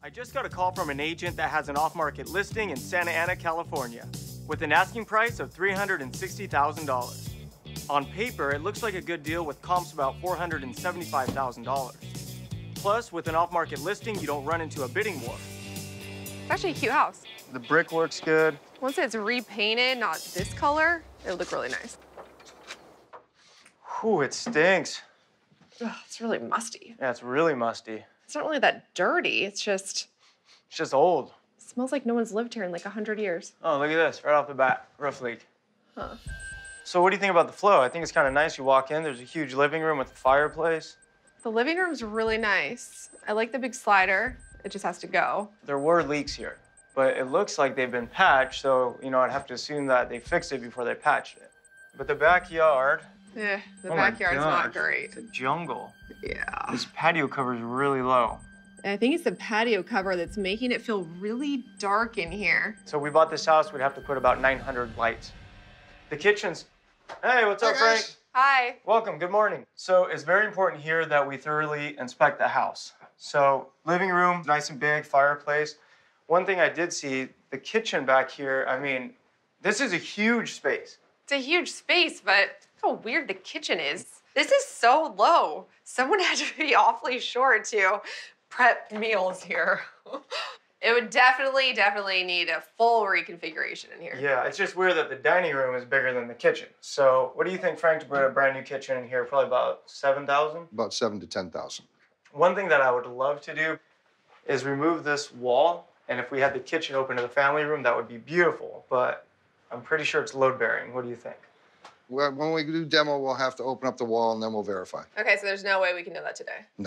I just got a call from an agent that has an off-market listing in Santa Ana, California, with an asking price of $360,000. On paper, it looks like a good deal with comps about $475,000. Plus, with an off-market listing, you don't run into a bidding war. It's actually a cute house. The brickwork's good. Once it's repainted, not this color, it'll look really nice. Whew, it stinks. Ugh, it's really musty. Yeah, it's really musty. It's not really that dirty. It's just old. it smells like no one's lived here in like 100 years. Oh, look at this, right off the bat, roof leak. Huh. So what do you think about the flow? I think it's kind of nice. You walk in, there's a huge living room with a fireplace. The living room's really nice. I like the big slider. It just has to go. There were leaks here, but it looks like they've been patched, so, I'd have to assume that they fixed it before they patched it. But the backyard... Yeah, the oh my backyard's gosh, not great. It's a jungle. Yeah. This patio cover is really low. I think it's the patio cover that's making it feel really dark in here. So we bought this house, we'd have to put about 900 lights. The kitchen's... Hey, what's up, Frank? Hi. Welcome, good morning. So it's very important here that we thoroughly inspect the house. So living room, nice and big, fireplace. One thing I did see, the kitchen back here, this is a huge space. It's a huge space, but look how weird the kitchen is. This is so low. Someone had to be awfully short to prep meals here. It would definitely need a full reconfiguration in here. Yeah, it's just weird that the dining room is bigger than the kitchen. So what do you think, Frank, to put a brand new kitchen in here? Probably about 7,000? About 7,000 to 10,000. One thing that I would love to do is remove this wall, and if we had the kitchen open to the family room, that would be beautiful, but I'm pretty sure it's load-bearing. What do you think? Well, when we do demo, we'll have to open up the wall, and then we'll verify. Okay, so there's no way we can know that today? No.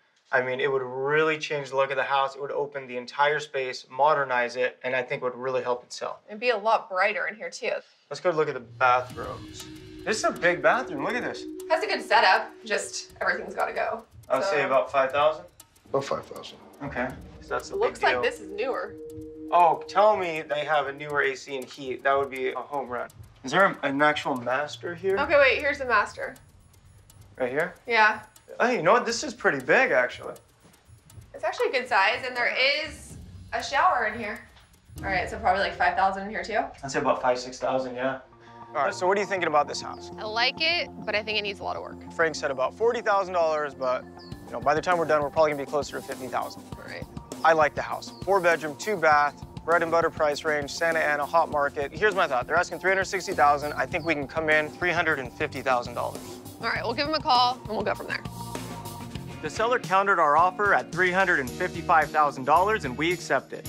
It would really change the look of the house. It would open the entire space, modernize it, and I think would really help it sell. It'd be a lot brighter in here, too. Let's go look at the bathrooms. This is a big bathroom. Look at this. Has a good setup, just everything's got to go. I would say about 5,000. About 5,000. Okay. So that's a big Looks deal. like this is newer. Oh, tell me they have a newer AC and heat. That would be a home run. Is there an actual master here? Okay, wait, here's the master. Right here? Yeah. Hey, you know what? This is pretty big, actually. It's actually a good size, and there is a shower in here. All right, so probably like 5,000 in here, too? I'd say about 5,000 to 6,000, yeah. All right, so what are you thinking about this house? I like it, but I think it needs a lot of work. Frank said about $40,000, but by the time we're done, we're probably gonna be closer to 50,000. All right. I like the house. 4-bedroom, 2-bath, bread and butter price range, Santa Ana, hot market. Here's my thought. They're asking $360,000. I think we can come in $350,000. All right, we'll give him a call, and we'll go from there. The seller countered our offer at $355,000, and we accepted.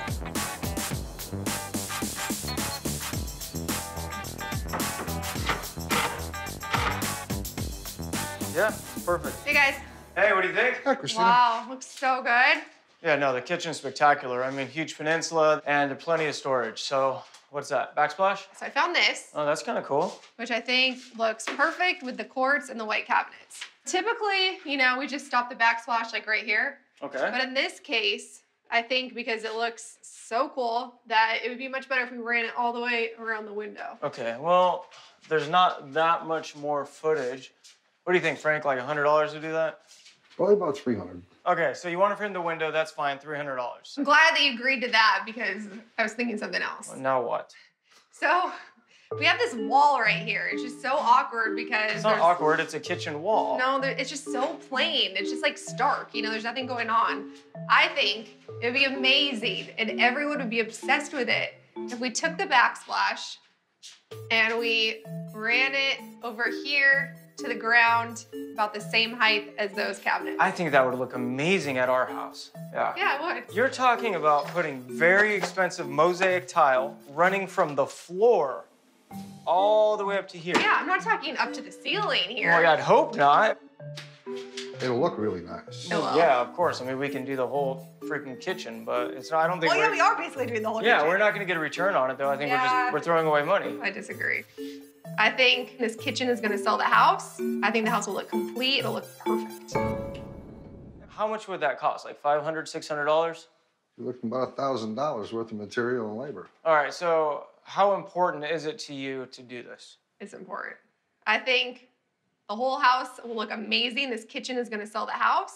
Yeah, perfect. Hey, guys. Hey, what do you think? Hi, Christina. Wow, looks so good. Yeah, no, the kitchen's spectacular. Huge peninsula and plenty of storage. So, what's that, backsplash? So I found this, Oh, that's kind of cool. which I think looks perfect with the quartz and the white cabinets. Typically, we just stop the backsplash like right here. Okay. But in this case, I think because it looks so cool that it would be much better if we ran it all the way around the window. Okay, well, there's not that much more footage. What do you think, Frank? Like $100 to do that? Probably about 300. Okay, so you want it from the window, that's fine, $300. I'm glad that you agreed to that because I was thinking something else. Well, now what? So we have this wall right here. It's just so awkward because It's not awkward, it's a kitchen wall. No, it's just so plain. It's just like stark, there's nothing going on. I think it would be amazing and everyone would be obsessed with it if we took the backsplash and we ran it over here to the ground about the same height as those cabinets. I think that would look amazing at our house. Yeah. Yeah, it would. You're talking about putting very expensive mosaic tile running from the floor all the way up to here. Yeah, I'm not talking up to the ceiling here. Well, I'd hope not. It'll look really nice. It will. Yeah, of course. We can do the whole freaking kitchen, but it's not, I don't think Well, yeah, we are basically doing the whole Yeah, kitchen. we're not gonna get a return on it though. I think Yeah. we're throwing away money. I disagree. I think this kitchen is gonna sell the house. I think the house will look complete. It'll look perfect. How much would that cost? Like $500, $600? You're looking about $1,000 worth of material and labor. All right, so how important is it to you to do this? It's important. I think the whole house will look amazing. This kitchen is gonna sell the house.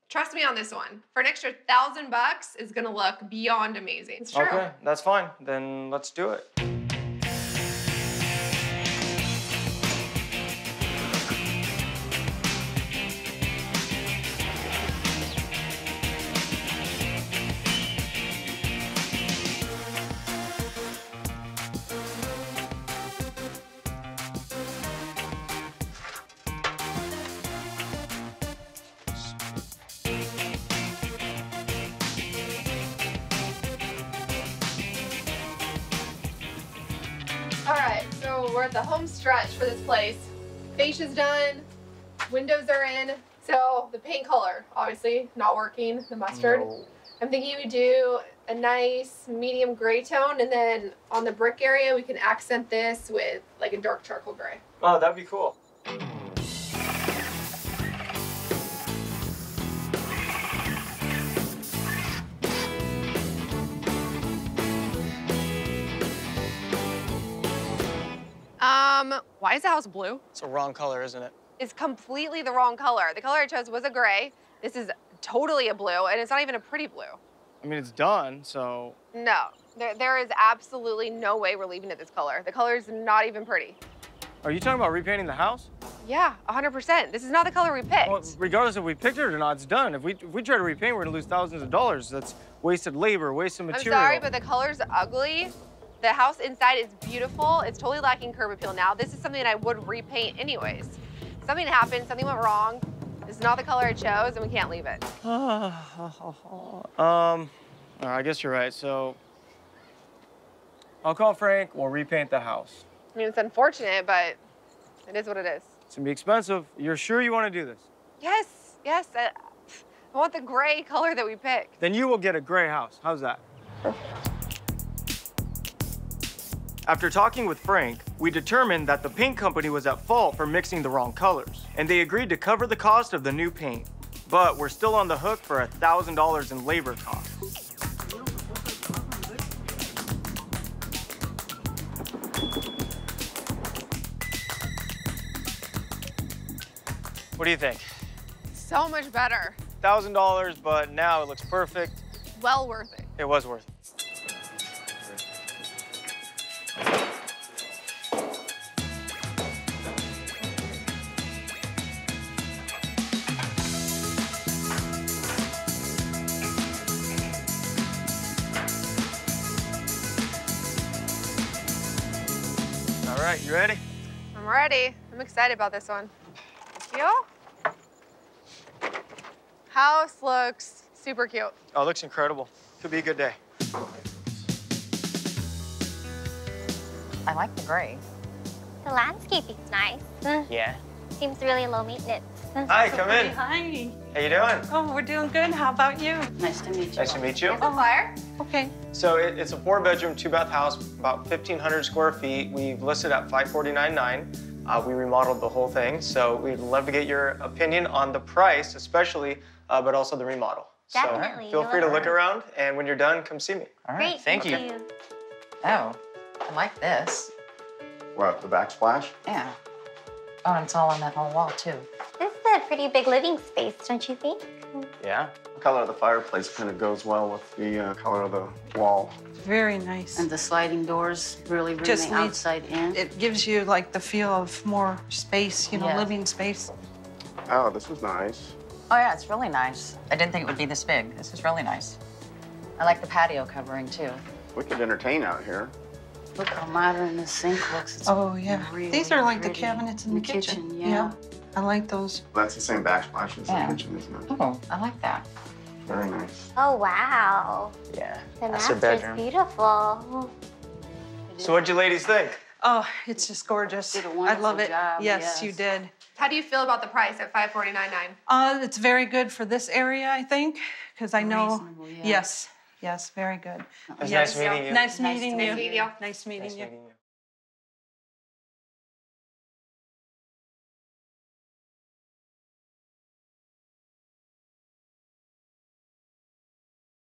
Trust me on this one. For an extra $1,000 is gonna look beyond amazing. It's true. Okay, that's fine. Then let's do it. All right, so we're at the home stretch for this place. Fascia's done, windows are in. So the paint color, obviously not working, the mustard. No. I'm thinking we do a nice medium gray tone, and then on the brick area, we can accent this with like a dark charcoal gray. Oh, that'd be cool. Why is the house blue? It's the wrong color, isn't it? It's completely the wrong color. The color I chose was a gray. This is totally a blue, and it's not even a pretty blue. I mean, it's done, so... No, there is absolutely no way we're leaving it this color. The color is not even pretty. Are you talking about repainting the house? Yeah, 100%. This is not the color we picked. Well, regardless if we picked it or not, it's done. If we try to repaint, we're gonna lose thousands of dollars. That's wasted labor, wasted material. I'm sorry, but the color's ugly. The house inside is beautiful. It's totally lacking curb appeal now. This is something that I would repaint anyways. Something happened, something went wrong. This is not the color I chose, and we can't leave it. I guess you're right. So I'll call Frank. We'll repaint the house. I mean, it's unfortunate, but it is what it is. It's gonna be expensive. You're sure you want to do this? Yes, yes. I want the gray color that we picked. Then you will get a gray house. How's that? After talking with Frank, we determined that the paint company was at fault for mixing the wrong colors, and they agreed to cover the cost of the new paint. But we're still on the hook for $1,000 in labor costs. What do you think? So much better. $1,000, but now it looks perfect. Well worth it. It was worth it. All right, you ready? I'm ready. I'm excited about this one. Thank you. House looks super cute. Oh, it looks incredible. Could be a good day. I like the gray. The landscaping's nice. Yeah. Seems really low maintenance. Hi, come in. Hi. How you doing? Oh, we're doing good. How about you? Nice to meet you. Nice to meet you. Here's the flyer. Okay. So it's a 4-bedroom, 2-bath house, about 1,500 square feet. We've listed at $549,900. We remodeled the whole thing, so we'd love to get your opinion on the price, especially, but also the remodel. Definitely. So feel free to look around, and when you're done, come see me. All right. Great. Thank you. Oh, I like this. What, the backsplash? Yeah. Oh, and it's all on that whole wall, too. This is a pretty big living space, don't you think? Yeah. The color of the fireplace kind of goes well with the color of the wall. Very nice. And the sliding doors really bring Just the outside in. It gives you like the feel of more space, you know, Yeah. living space. Oh, this is nice. Oh, yeah, it's really nice. I didn't think it would be this big. This is really nice. I like the patio covering, too. We could entertain out here. Look how modern the sink looks. It's Oh, yeah. really These are like the pretty. cabinets in the kitchen. Yeah. I like those. That's the same backsplash as the Yeah. kitchen, isn't it? Oh, I like that. Very nice. Oh, wow. Yeah. The That's a master's bedroom. beautiful. So what'd you ladies think? Oh, it's just gorgeous. Did a I wonderful love it. job, Yes, you yes. did. How do you feel about the price at $549,900? It's very good for this area, I think, because I know. Reasonable, yeah. Yes, very good. It was Yes. nice meeting you. Nice meeting to you. meet you. Nice meeting Nice you. meeting you.